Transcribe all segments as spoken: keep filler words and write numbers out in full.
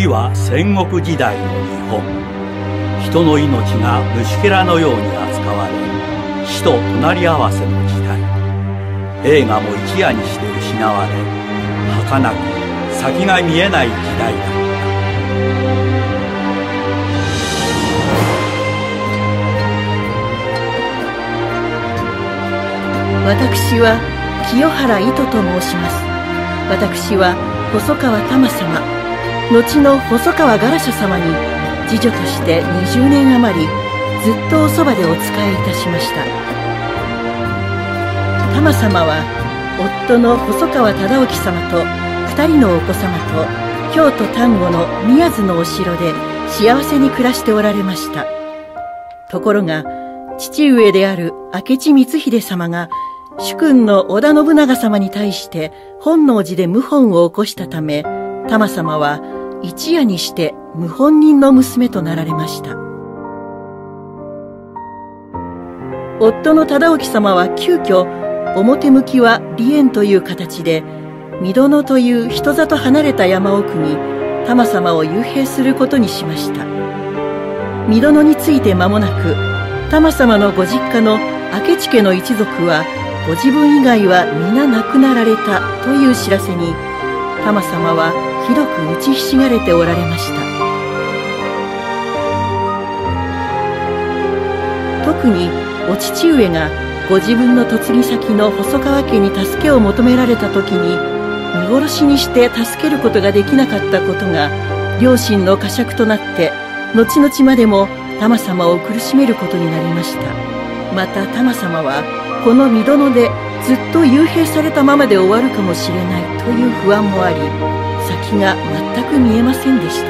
時は戦国時代の日本。人の命が虫けらのように扱われ、死と隣り合わせの時代。映画も一夜にして失われ、儚く先が見えない時代だった。 私は清原糸と申します。私は細川玉様、後の細川ガラシャ様に次女としてにじゅうねん余りずっとおそばでお仕えいたしました。玉様は夫の細川忠興様とふたりのお子様と京都丹後の宮津のお城で幸せに暮らしておられました。ところが父上である明智光秀様が主君の織田信長様に対して本能寺で謀反を起こしたため、玉様は一夜にして謀反人の娘となられました。夫の忠興様は急遽表向きは離縁という形で三殿という人里離れた山奥に玉様を幽閉することにしました。三殿について間もなく玉様のご実家の明智家の一族はご自分以外は皆亡くなられたという知らせに玉様はひどく打ちひしがれておられました。特にお父上がご自分の嫁ぎ先の細川家に助けを求められた時に見殺しにして助けることができなかったことが両親の呵責となって後々までも玉様を苦しめることになりました。また玉様はこの三殿でずっと幽閉されたままで終わるかもしれないという不安もあり、先が全く見えませんでした。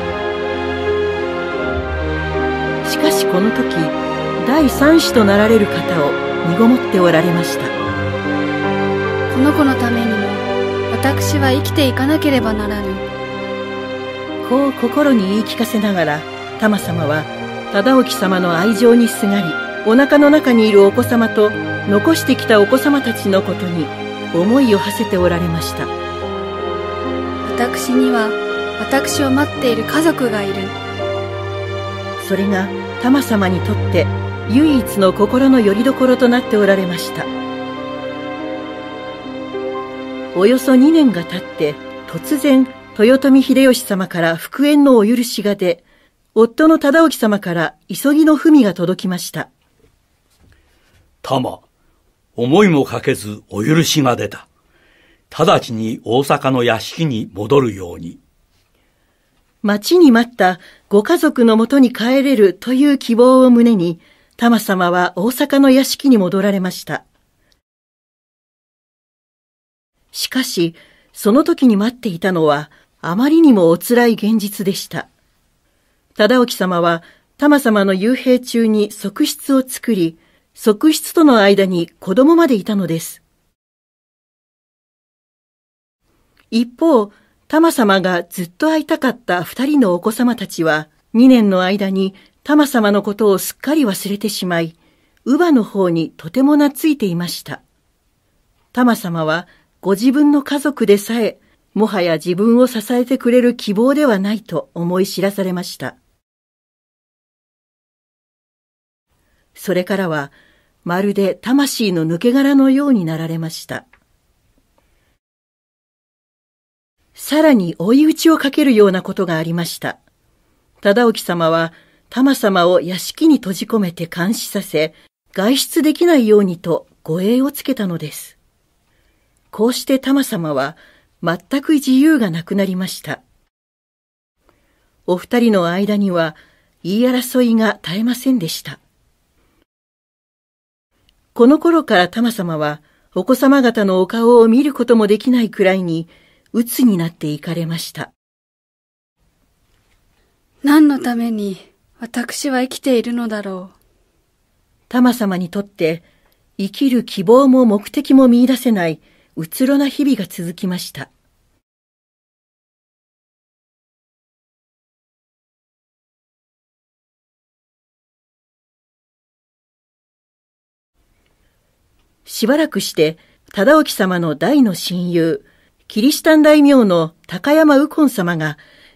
しかしこの時第三子となられる方を身ごもっておられました。 この子のためにも私は生きていかなければならぬ。 こう心に言い聞かせながら玉様は忠興様の愛情にすがり、お腹の中にいるお子様と残してきたお子様たちのことに思いを馳せておられました。 私には私を待っている家族がいる。 それが玉様にとって唯一の心の拠り所となっておられました。およそにねんが経って突然豊臣秀吉様から復縁のお許しが出、夫の忠興様から急ぎの文が届きました。 玉、思いもかけずお許しが出た。直ちに大阪の屋敷に戻るように。 待ちに待ったご家族のもとに帰れるという希望を胸に、玉様は大阪の屋敷に戻られました。しかし、その時に待っていたのは、あまりにもお辛い現実でした。忠興様は、玉様の幽閉中に側室を作り、側室との間に子供までいたのです。一方、玉様がずっと会いたかった二人のお子様たちは、二年の間に玉様のことをすっかり忘れてしまい、乳母の方にとても懐いていました。玉様はご自分の家族でさえ、もはや自分を支えてくれる希望ではないと思い知らされました。それからは、まるで魂の抜け殻のようになられました。さらに追い打ちをかけるようなことがありました。忠興様は、玉様を屋敷に閉じ込めて監視させ、外出できないようにと護衛をつけたのです。こうして玉様は、全く自由がなくなりました。お二人の間には、言い争いが絶えませんでした。この頃から玉様は、お子様方のお顔を見ることもできないくらいに、鬱になっていかれました。 何のために私は生きているのだろう。 玉様にとって、生きる希望も目的も見出せない、うつろな日々が続きました。しばらくして、忠興様の大の親友、キリシタン大名の高山右近様が、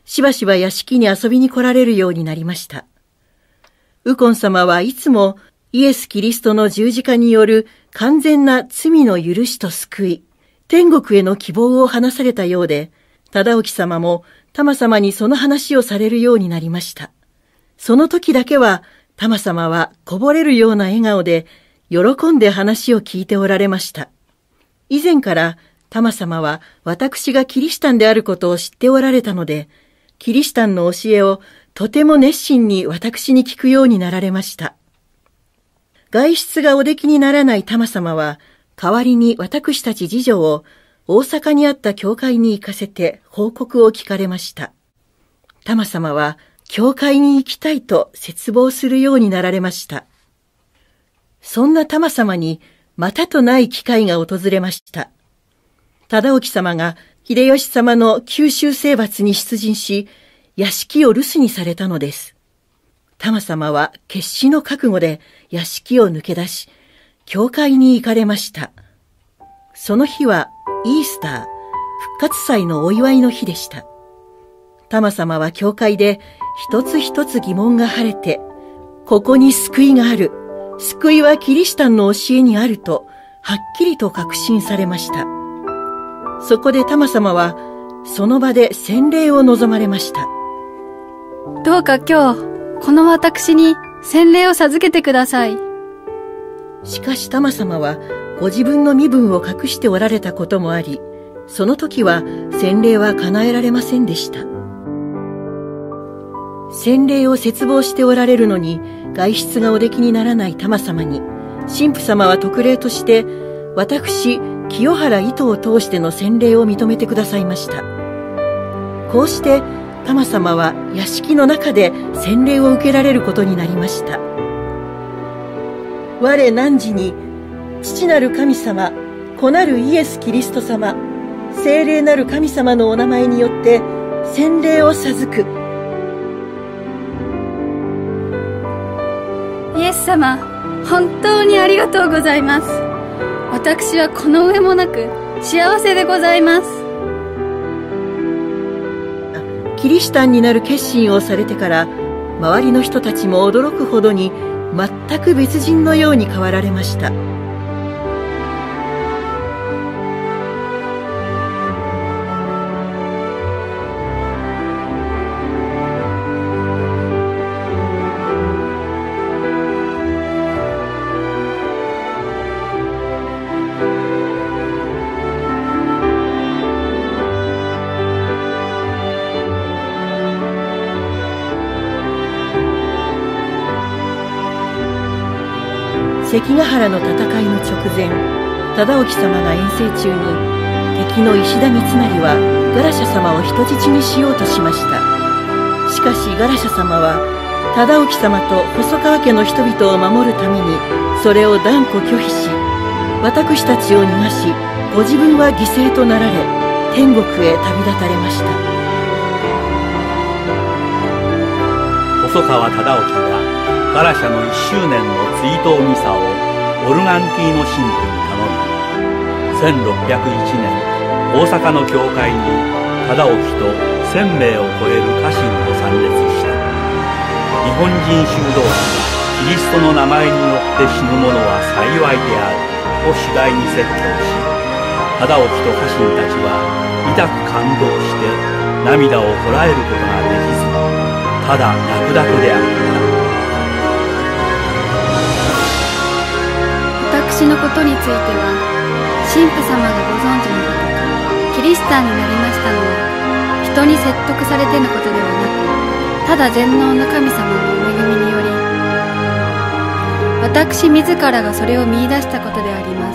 しばしば屋敷に遊びに来られるようになりました。ウコン様はいつもイエス・キリストの十字架による完全な罪の許しと救い、天国への希望を話されたようで、忠興様もタマ様にその話をされるようになりました。その時だけはタマ様はこぼれるような笑顔で喜んで話を聞いておられました。以前からタマ様は私がキリシタンであることを知っておられたので、キリシタンの教えをとても熱心に私に聞くようになられました。外出がおできにならないタマ様は、代わりに私たち次女を大阪にあった教会に行かせて報告を聞かれました。タマ様は教会に行きたいと切望するようになられました。そんなタマ様にまたとない機会が訪れました。忠興様が秀吉様の九州征伐に出陣し、屋敷を留守にされたのです。タマ様は決死の覚悟で屋敷を抜け出し、教会に行かれました。その日はイースター、復活祭のお祝いの日でした。タマ様は教会で一つ一つ疑問が晴れて、ここに救いがある、救いはキリシタンの教えにあると、はっきりと確信されました。そこでタマ様は、その場で洗礼を望まれました。 どうか今日、この私に洗礼を授けてください。 しかしタマ様はご自分の身分を隠しておられたこともあり、その時は洗礼は叶えられませんでした。洗礼を切望しておられるのに外出がおできにならないタマ様に、神父様は特例として私清原糸を通しての洗礼を認めてくださいました。こうしてタマ様は屋敷の中で洗礼を受けられることになりました。我汝に父なる神様、子なるイエス・キリスト様、聖霊なる神様のお名前によって洗礼を授く。 イエス様、本当にありがとうございます。私はこの上もなく幸せでございます。 キリシタンになる決心をされてから、周りの人たちも驚くほどに全く別人のように変わられました。関ヶ原の戦いの直前、忠興様が遠征中に敵の石田三成はガラシャ様を人質にしようとしました。しかしガラシャ様は忠興様と細川家の人々を守るためにそれを断固拒否し、私たちを逃がし、ご自分は犠牲となられ天国へ旅立たれました。 細川忠興はガラシャのいっしゅうねんの追悼ミサをオルガンティーノ神父に頼み、せんろっぴゃくいちねん大阪の教会に忠興とせんめいを超える家臣を参列した。日本人修道士はキリストの名前によって死ぬ者は幸いであるを主題に説教し、忠興と家臣たちは痛く感動して涙をこらえることができず、ただ泣くだけであった。 私のことについては、神父様がご存知のごとく、キリシタンになりましたのは、人に説得されてのことではなく、ただ全能の神様のお恵みにより、私自らがそれを見出したことであります。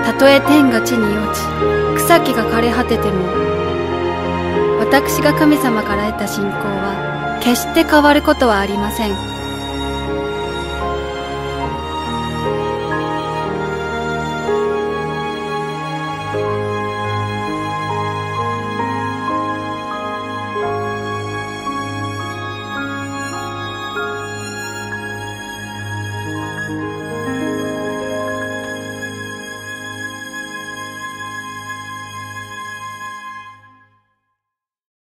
たとえ天が地に落ち、草木が枯れ果てても、私が神様から得た信仰は、決して変わることはありません。